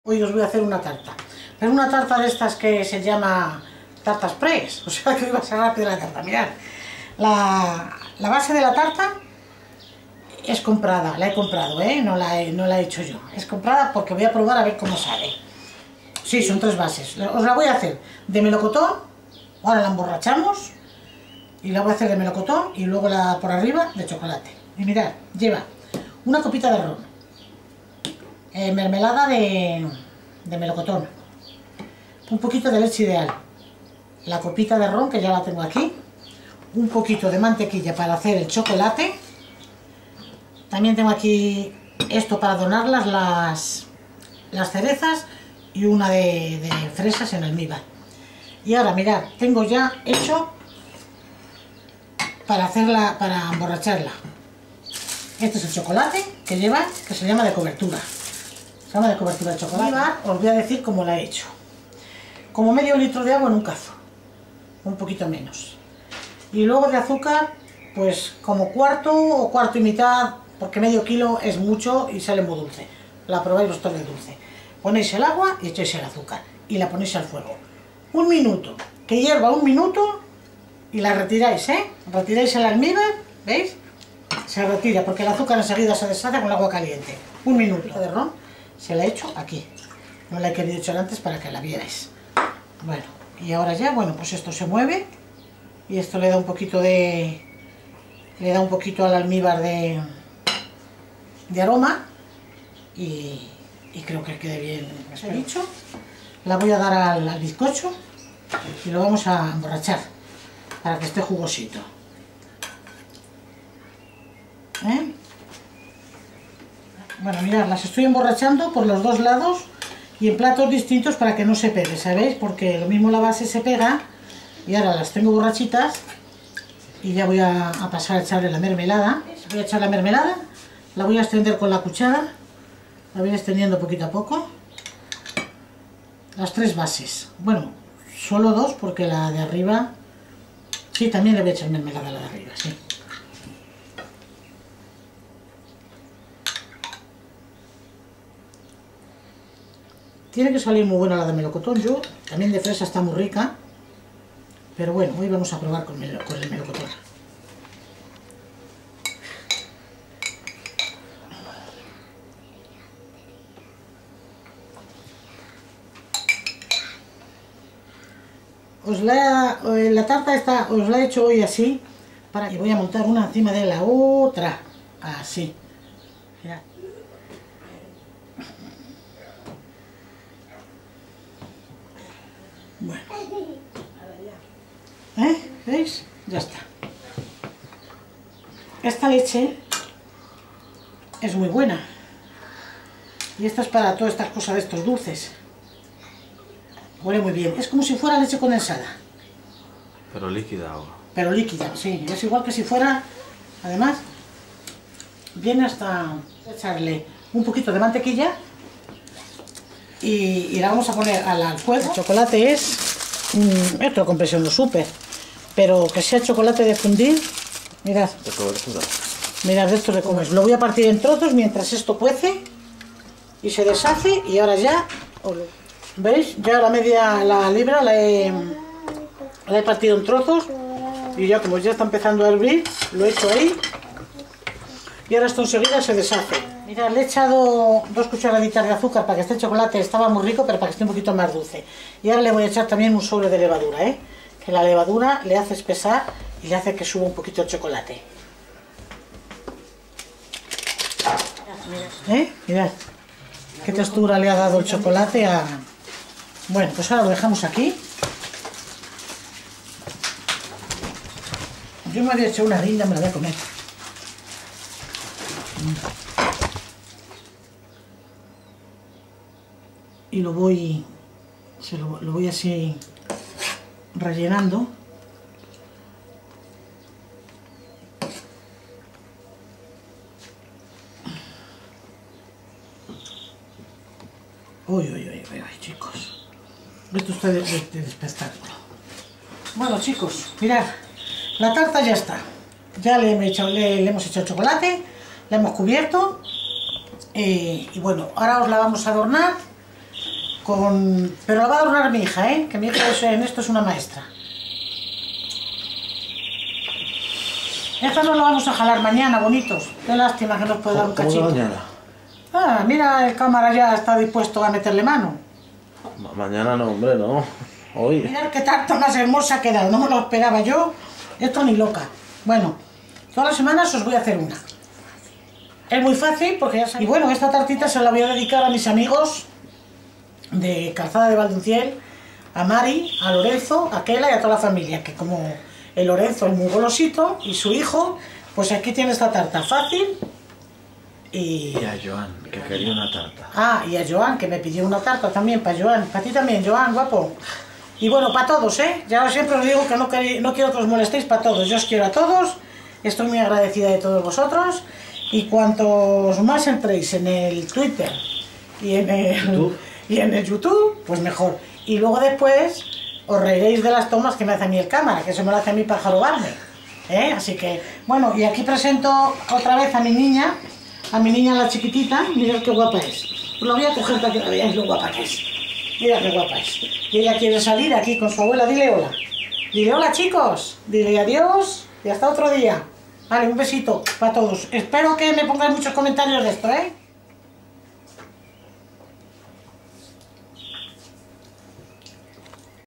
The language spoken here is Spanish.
Hoy os voy a hacer una tarta, pero una tarta de estas que se llama tarta express, o sea que hoy va a ser rápida la tarta. Mirad, la base de la tarta es comprada, la he comprado, no la he hecho yo, es comprada porque voy a probar a ver cómo sale. Sí, son 3 bases, os la voy a hacer de melocotón, ahora la emborrachamos y la voy a hacer de melocotón y luego por arriba de chocolate. Y mirad, lleva una copita de ron, mermelada de melocotón, un poquito de leche ideal, la copita de ron que ya la tengo aquí, un poquito de mantequilla para hacer el chocolate, también tengo aquí esto para adornarlas, las cerezas y una de fresas en almíbar. Y ahora mirad, tengo ya hecho para emborracharla. Este es el chocolate que lleva, que se llama de cobertura. Se llama de cobertura de chocolate. Os voy a decir cómo la he hecho. Como medio litro de agua en un cazo, un poquito menos. Y luego de azúcar, pues como cuarto o cuarto y mitad, porque medio kilo es mucho y sale muy dulce. La probáis vosotros de dulce. Ponéis el agua y echáis el azúcar y la ponéis al fuego. 1 minuto, que hierva 1 minuto y la retiráis, Retiráis el almíbar, ¿veis? Se retira porque el azúcar enseguida se deshace con el agua caliente. 1 minuto de ron se la he hecho aquí. No la he querido echar antes para que la vierais. Bueno, y ahora ya, bueno, pues esto se mueve y esto le da un poquito al almíbar de aroma y creo que quede bien dicho. La voy a dar al bizcocho y lo vamos a emborrachar para que esté jugosito. Bueno, mirad, las estoy emborrachando por los 2 lados y en platos distintos para que no se pegue, ¿sabéis? Porque lo mismo la base se pega y ahora las tengo borrachitas y ya voy a pasar a echarle la mermelada. Voy a echar la mermelada, la voy a extender con la cuchara, la voy extendiendo poquito a poco. Las 3 bases, bueno, solo 2 porque la de arriba, sí, también le voy a echar mermelada a la de arriba, sí. Tiene que salir muy buena la de melocotón, también de fresa está muy rica, pero bueno, hoy vamos a probar con el melocotón. La tarta esta os la he hecho hoy así, y voy a montar una encima de la otra, así. Mirad. Bueno, ¿veis? Ya está. Esta leche es muy buena y esta es para todas estas cosas de estos dulces. Huele muy bien, es como si fuera leche condensada. Pero líquida o... Pero líquida, sí, es igual que si fuera, además, viene hasta echarle un poquito de mantequilla y la vamos a poner al fuego. El chocolate es, esto lo compré en los súper, pero que sea chocolate de fundir, mirad. De cobertura. Mirad, esto de comer. Lo voy a partir en trozos mientras esto cuece y se deshace y ahora ya, ¿veis? Ya la libra la he partido en trozos y ya como ya está empezando a hervir, lo he hecho ahí y ahora esto enseguida se deshace. Mirad, le he echado 2 cucharaditas de azúcar para que este chocolate estaba muy rico, pero para que esté un poquito más dulce. Y ahora le voy a echar también un sobre de levadura, que la levadura le hace espesar y le hace que suba un poquito el chocolate. Mirad qué textura le ha dado el chocolate a... Bueno, pues ahora lo dejamos aquí. Yo me había hecho una guinda, me la voy a comer. Y lo voy así rellenando. Uy, chicos. Esto está de espectáculo. Bueno, chicos, mirad, la tarta ya está. Ya le hemos hecho el chocolate, la hemos cubierto. Y bueno, ahora os la vamos a adornar Pero la va a adornar mi hija, ¿eh? Que mi hija en esto es una maestra. Esta no lo vamos a jalar mañana, bonitos. Qué lástima que nos puede dar un cachito. mañana? Ah, mira, el cámara ya está dispuesto a meterle mano. Mañana no, hombre, no. Hoy. Mirad qué tarta más hermosa ha quedado, no me lo esperaba yo. Esto ni loca. Bueno, todas las semanas os voy a hacer una. Es muy fácil porque ya sabéis. Y bueno, esta tartita se la voy a dedicar a mis amigos de Calzada de Valdunciel, a Mari, a Lorenzo, a Kela y a toda la familia, que como el Lorenzo es muy golosito y su hijo, pues aquí tiene esta tarta fácil. Y a Joan, que quería una tarta. Ah, y a Joan, que me pidió una tarta también, para Joan. Para ti también, Joan, guapo. Y bueno, para todos, ¿eh? Ya siempre os digo que no quiero que os molestéis, para todos. Yo os quiero a todos, estoy muy agradecida de todos vosotros. Y cuantos más entréis en el Twitter y en el YouTube, pues mejor. Y luego después os reiréis de las tomas que me hace a mí el cámara, que eso me lo hace a mí para jorobarme. Así que, bueno, y aquí presento otra vez a mi niña la chiquitita. Mirad qué guapa es. Os la voy a coger para que la veáis lo guapa que es. Mira qué guapa es. Y ella quiere salir aquí con su abuela. Dile hola. Dile hola, chicos. Dile adiós y hasta otro día. Vale, un besito para todos. Espero que me pongáis muchos comentarios de esto, ¿eh?